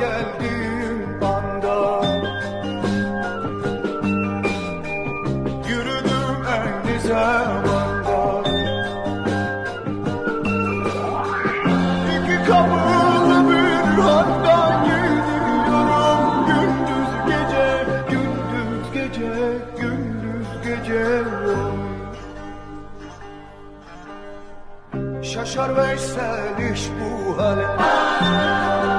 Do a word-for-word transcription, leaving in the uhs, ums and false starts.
geldiğim anda yürüdüm aynı zamanda. İki kapılı bir handan gidiyorum, gündüz gece, gündüz gece, gündüz gece. Şaşar Veysel iş bu hale.